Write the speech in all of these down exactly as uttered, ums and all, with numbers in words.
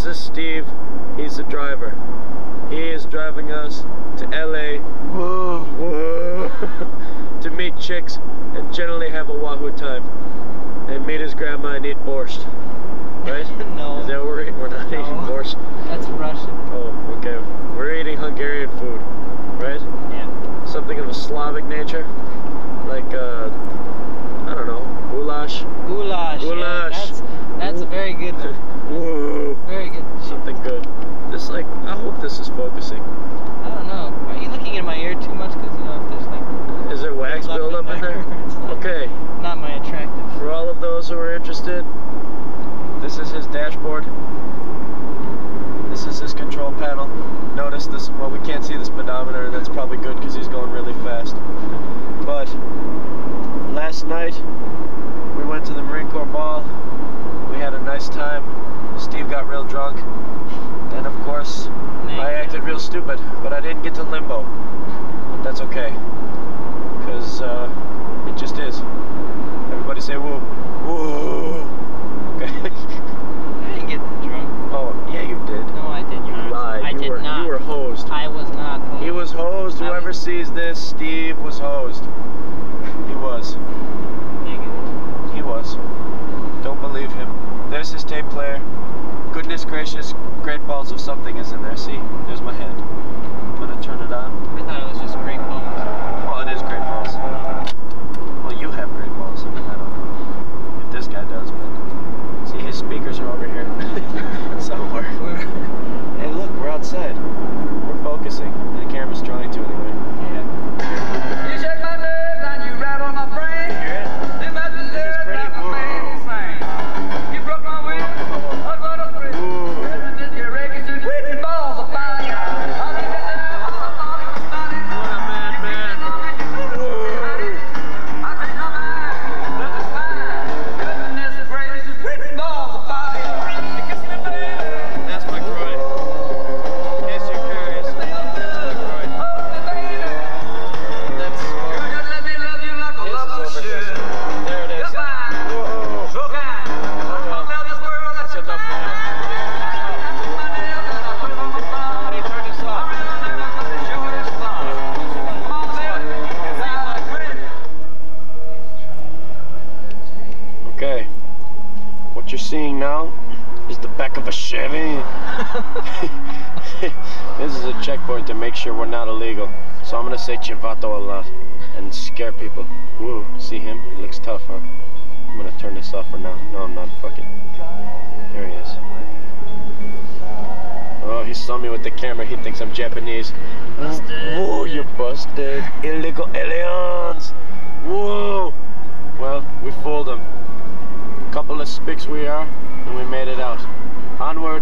is Steve. He's the driver. He is driving us to L A whoa, whoa, to meet chicks and generally have a wahoo time. And meet his grandma and eat borscht. Right? No. Is that what we're eating? We're not no. eating borscht. That's Russian. Oh, okay. We're eating Hungarian food. Right? Yeah. Something of a Slavic nature. Like, uh, I don't know, goulash. Goulash. Goulash. Yeah, that's that's a very good one. Whoa. Very good. Something good. Just like, I hope this is focusing. I don't know. Are you looking in my ear too much? Because, you know, if there's like... Is there wax buildup in there? Like Okay. Not my attractive. For all of those who are interested, this is his dashboard. This is his control panel. Notice this, well, we can't see the speedometer, and that's probably good because he's going really fast. But last night, we went to the Marine Corps Ball. We had a nice time. Steve got real drunk. And of course, I acted real stupid, but I didn't get to limbo. But that's okay. Because uh, it just is. Everybody say woo. Woo! Okay. I didn't get drunk. Oh, yeah, you did. No, I did You not. lied. I you did were, not. You were hosed. I was not hosed. He was hosed. Whoever was... sees this, Steve was hosed. He was. Negative. He was. Don't believe him. There's his tape player. Goodness gracious, great balls of something is in there. See? There's my hand. I'm gonna turn it on. I thought it was just great balls. Well, it is great balls. Well, you have great balls. I mean, I don't know if this guy does, but see, his speakers are over here somewhere. Hey, look, we're outside. We're focusing. The camera's trying to anyway. Yeah. You shake my nerves and you rattle my brain. Hear it? You must be nerves like a man sing. You broke my will, I got a thrill. This is your record to the balls of fire. I think that now I thought it was funny. What a madman. I think I'm mine, this is fine. Goodness gracious, with balls of fire. You kiss me, baby. That's my groin. In case you're curious, that's my groin. That's Let me love you like a his is lover over here. should. There it is. You're fine, Whoa. so kind. I'm gonna love this world That's like a enough for now. How do you turn this off? Okay. What you're seeing now is the back of a Chevy. This is a checkpoint to make sure we're not illegal. So I'm gonna say Chivato a lot and scare people. Woo, see him? He looks tough, huh? I'm gonna turn this off for now. No, I'm not. Fuck it. There he is. Oh, he saw me with the camera. He thinks I'm Japanese. Busted. Whoa, you're busted. Illegal aliens. Whoa. Well, we fooled him. Couple of spicks we are, and we made it out. Onward.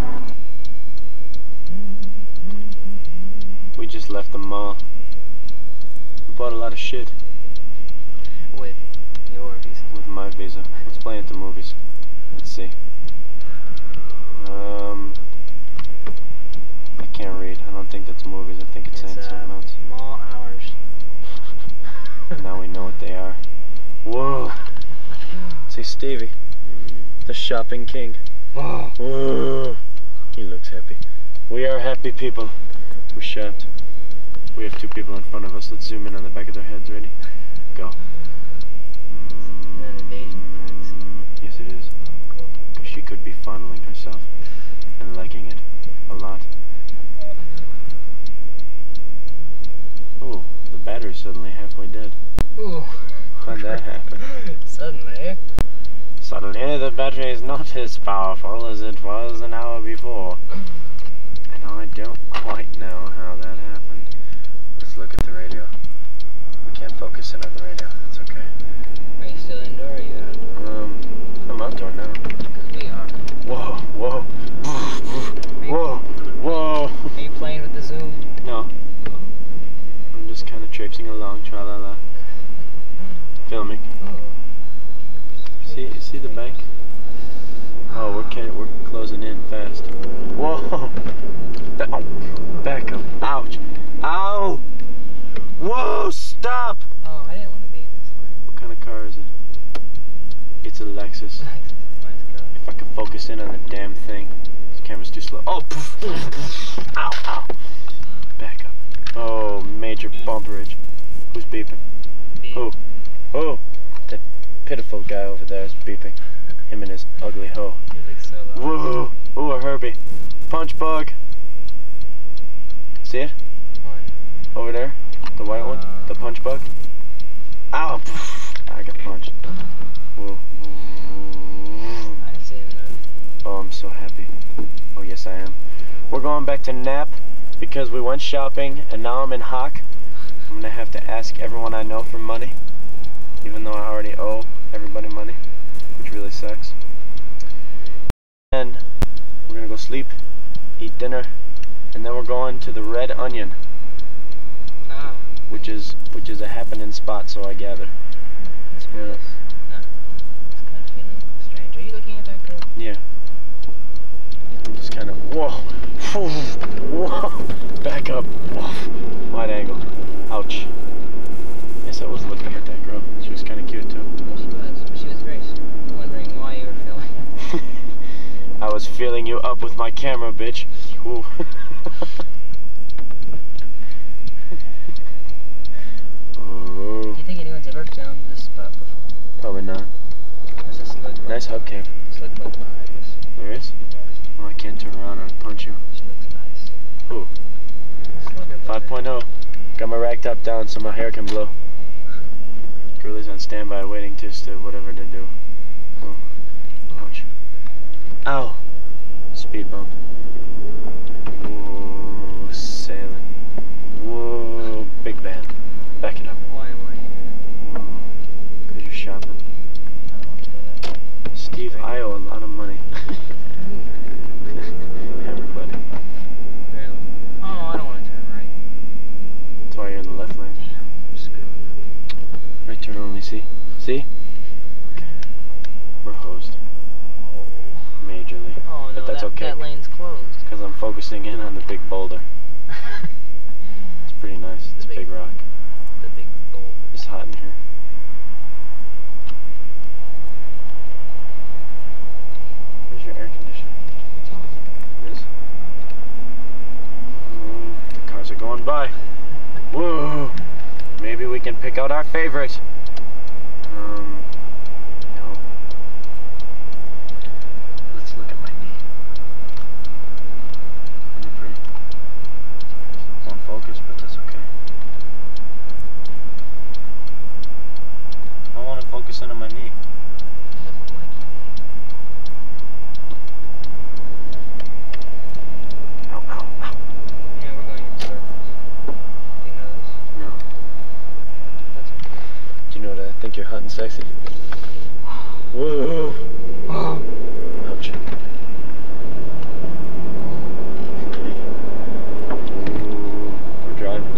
We just left the mall. We bought a lot of shit. With your visa. With my visa. Let's play into movies. Let's see. Um, I can't read. I don't think that's movies. I think it's, It's saying uh, something else. mall hours. Now we know what they are. Whoa. See Stevie, Mm. the shopping king. Oh. Whoa. He looks happy. We are happy people. We shopped. We have two people in front of us. Let's zoom in on the back of their heads. Ready? Go. An invasion privacy. Yes, it is. Because she could be fondling herself and liking it a lot. Oh, the battery's suddenly halfway dead. Ooh. How'd that happen? Suddenly. Suddenly the battery is not as powerful as it was an hour before. And I don't quite know how that happened. Let's look at the radio. We can't focus in on the radio. That's okay. Are you still indoor or are you outdoor? Um, I'm outdoor now. Because we are. Whoa, whoa, whoa, whoa. Are you playing with the zoom? No. I'm just kind of traipsing along, tra-la-la. Filming. Oh. See, see the bank? Oh, we're can we're closing in fast. Whoa! Ba oh, back up! Ouch! Ow! Whoa! Stop! Oh, I didn't want to be in this lane. What kind of car is it? It's a Lexus. Nice car. If I could focus in on the damn thing, this camera's too slow. Oh, poof, poof, poof. Ow, ow. Back up. Oh, major bumperage. Who's beeping? Beep. Who? Who? That pitiful guy over there is beeping. Him and his ugly hoe. You look so low. Whoa. Ooh, a Herbie. Punch bug. See it? What? Over there? The white one? The punch bug? Ow! Poof. I got punched. Whoa. I see it now. Oh, I'm so happy. Oh, yes, I am. We're going back to Nap because we went shopping and now I'm in Hock. I'm gonna have to ask everyone I know for money, even though I already owe everybody money, which really sucks. And we're gonna go sleep, eat dinner, and then we're going to the Red Onion, Ah. which is which is a happening spot, so I gather. That's Yeah. gross. No. It's kind of feeling strange. Are you looking at that girl? Yeah. I'm just kind of whoa, whoa, back up, whoa, wide angle. Ouch. Yes, I was looking at that girl. She was kind of cute too. Yeah, she was. But she was very s- wondering why you were feeling. I was feeling you up with my camera, bitch. Ooh. Oh. Do you think anyone's ever filmed this spot before? Probably not. There's a slug bug. Nice hubcap. Slug bug behind us. There is? Yes. Oh, I can't turn around or I'd punch you. She looks nice. Ooh. Slugger bug. five point oh. Got my rack top down so my hair can blow. Girlie's on standby waiting just to whatever to do. Oh. Ouch. Ow. Speed bump. Whoa. Sailing. Whoa. Big van. Back it up. Why am I here? Whoa. Because you're shopping. I don't want to go that. Steve, I owe a lot of money. Everybody. Really? Oh, I don't want to turn right. That's why you're in the left lane. I'm screwing up. Right turn only, see? See? Okay. We're hosed. Majorly. Oh no, But that's that, okay. that lane's closed. Because I'm focusing in on the big boulder. It's pretty nice. It's a The big big- rock. The big goal. It's hot in here. Where's your air conditioner? It is? Mm, the cars are going by. Whoa! Maybe we can pick out our favorite. Um, no. Let's look at my knee. Isn't it pretty? It's on focus, but that's okay. I want to focus in on my knee. Ow, ow, ow. Yeah, we're going in circles. Do you know this? No. That's okay. Do you know that I think you're hot and sexy? Whoa! Oh. Ouch. Ooh, we're driving.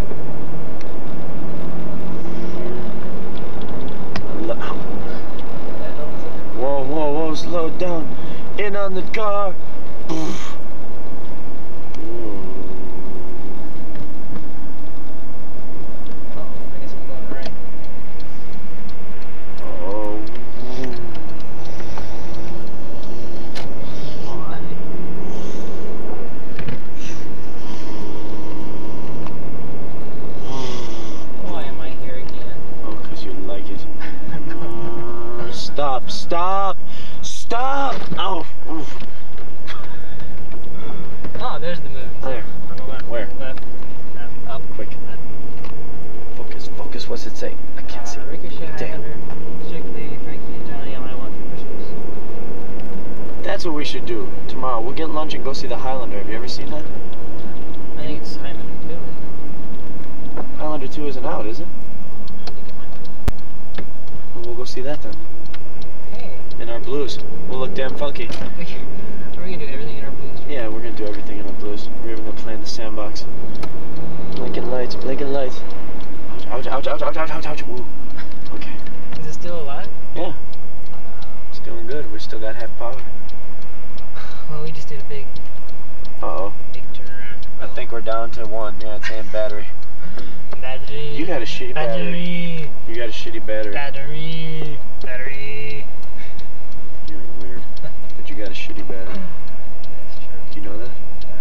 Lo- Whoa, whoa, whoa, slow down. In on the car. Oof. Ooh. Oh, I guess I'm going right. Oh. Why am I here again? Oh, because you like it. Uh, stop, stop, stop! Oh, oof. Oh, there's the movie. There. On the left. Where? Left. Left. Up. Quick. Left. Focus, focus, what's it say? I can't see. Uh, Ricochet, Damn. Highlander, Strictly, Frankie, and Johnny, all I want for Christmas. That's what we should do tomorrow. We'll get lunch and go see the Highlander. Have you ever seen that? I think it's Highlander two, isn't it? Highlander two isn't out, is it? I think it might be. Well, we'll go see that then. Hey, In our blues. We'll look damn funky. we can, are we gonna do everything in our blues? Yeah, we're gonna do everything in our blues. We're even gonna play in the sandbox. Blinking lights, blinking lights. Ouch, ouch, ouch, ouch, ouch, ouch, ouch. Woo. Okay. Is it still alive? Yeah. It's doing good. We still got half power. Well, we just did a big, Uh-oh. big turnaround. I think we're down to one. Yeah, it's saying battery. Battery. You got a shitty battery. Battery. You got a shitty battery. Battery. Battery. You're weird. But you got a shitty battery. That's true. Do you know that?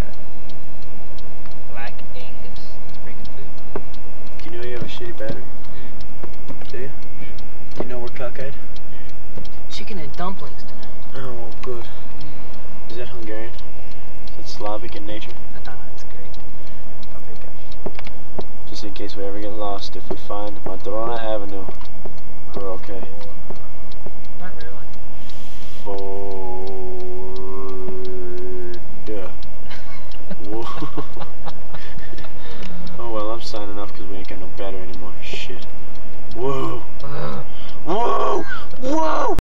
Black Angus. It's pretty good food. Do you know you have a shitty battery? Mm. Do you? Mm. Do you know we're cockeyed? Mm. Chicken and dumplings tonight. Oh, good. Mm. Is that Hungarian? Is that Slavic in nature? Ah, that's great. Paprika. Just in case we ever get lost, if we find Madrona Avenue, we're okay. Not really. For